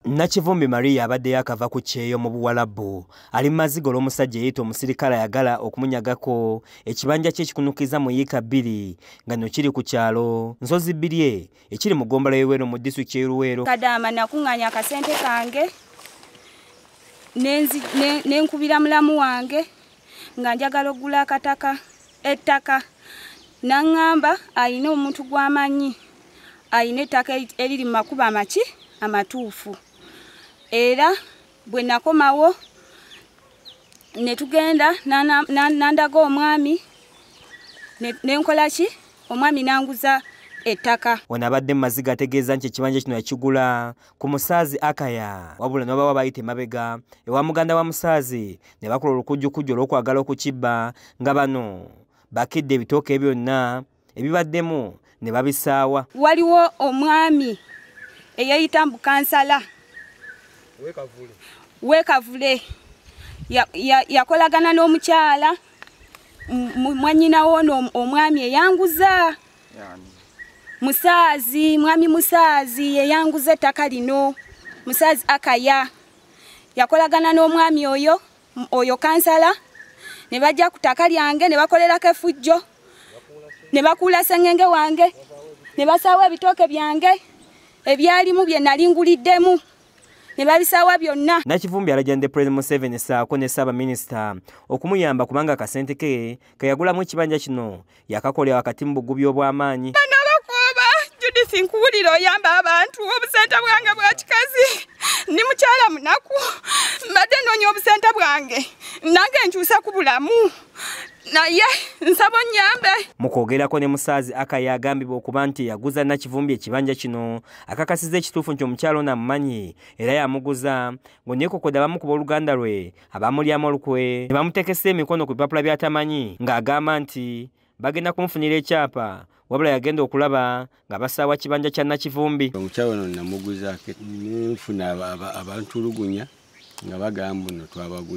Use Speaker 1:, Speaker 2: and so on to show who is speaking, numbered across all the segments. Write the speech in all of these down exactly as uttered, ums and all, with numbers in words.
Speaker 1: Nakivumbi Maria abadde yakava ku kyeyo mu Buwalabu ali mazigo l'omusajja yeeyita omusirikale ayagala okumunyagako ekibanja kye kikunukiza mu yiika bbiri nga nno kiri ku kyalo Nsozi bbiri ekiri mu ggombolola y'Eluweero mu disitulikiti y'e Luweero.
Speaker 2: Kadaama nakuŋŋaanya akasente kange n'enkubira mulamu wange nga njagala okugula akataka ettaka n'aŋŋamba ayina omuntu gw'amanyi ayina ettaka eriri mu makubo amaki amatuufu. Era bwe nakomawo ne tugenda nandaga omwami nenkola ki omwami nanguza ettaka.
Speaker 1: Wano abadde mu maziga ategeeza nti ekibanja kino yakigula ku musaazi Akaya wabula n'ababa bayita emabega ewa muganda wa musaazi ne bakola olukujjukujju olw'okwagala okukibba nga bano bakidde ebitooke byonna ebibaddemu ne babisaawa.
Speaker 2: Waliwo omwami eyayita mu kansala
Speaker 3: Wekavule.
Speaker 2: Wekavule. Yakolagana n'omukyala mwanyinawo omwami eyanguza. Musaazi, mwami musaazi eyanguza ettaka lino. Musaazi Akaya. Yakolagana n'omwami oyo, oyo kansala. Ne bajja ku ttaka lyange ne bakolerako effujjo. Ne bakuula sengenge wange. Ne basaawa ebitooke byange ebyalimu bye nali nguliddemu. Ne babisaawa byonna.
Speaker 1: Nakivumbi alajjande President Museveni saako ne Ssaabaminisita okumuyamba kubanga akasente ke kayagulamu ekibanja kino yakakolera wakati mu bugubi obw'amaanyi.
Speaker 2: Nabakooba Judith nkuwulira oyamba abantu obusente bwange bwa kikazi ndi mukyala munaku mbadde nnoonya obusente bwange nange nkyusa ku bulamu naye nsaba onnyambe.
Speaker 1: Mu kwogerako ne musaazi Akaya agambibwa okuba nti yaguza Nakivumbi ekibanja kino akakasiza ekituufu nti omukyalo ono amumanyi era yamuguza ng'onneekokodde abamu ku booluganda lwe abamulyamu olukwe ne bamutekesa emikono ku bipapula by'atamanyi ng'agamba nti bagenda kumufunira ekyapa wabula yagenda okulaba nga basaawa kibanja kya Nakivumbi.
Speaker 3: Omukyalo ono namuguza nenfuna abantulugunya nga bagamba nno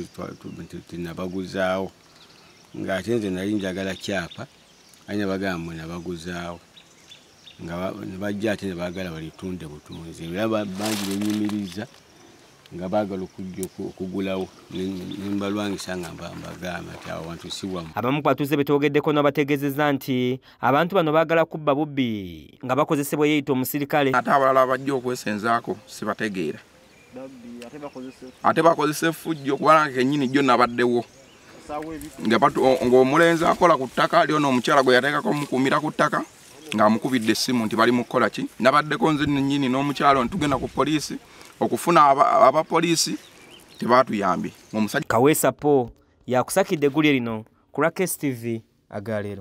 Speaker 3: twabaguzaawo ng'ate nze nali njagala kyapa anya bagamba nabaguzaawo nga ne bajja ate ne baagala balitunde butunzi era bangi benyumiriza nga baagala okujja okugulawo nembalwangisa nga mbagamba nti awo wantu si wamu.
Speaker 1: Abamu ku batuuze betwogeddeko n'abategeezezza nti abantu bano baagala kubba bubbi nga bakozesebwa yeeyita omusirikale.
Speaker 4: Ate abalala bajja okwesenzaako sibategeera ate bakozesa effujjo kubanga kennyini jjo nabaddewo ng'omulenzi akola ku ttaka aliyo n'omukyala gwe yateekako mukuumira ku ttaka ng'amukubidde essimu nti bali mu kukola ki. Nabaddeko nze nnyini n'omukyala ntugenda ku poliisi okufuna abapoliisi tebaatuyambye.
Speaker 1: Kaweesa Po yakusakidde eggulire lino ku K S T V Agaleero.